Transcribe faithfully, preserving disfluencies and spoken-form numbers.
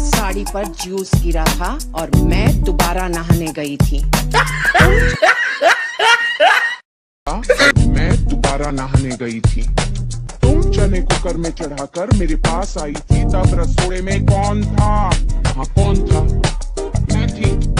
साड़ी पर जूस गिरा था और मैं दोबारा नहाने गई थी। मैं दोबारा नहाने गई थी। तुम चने कुकर में चढ़ाकर मेरे पास आई थी, तब रसोड़े में कौन था? हाँ, कौन था? मैं थी।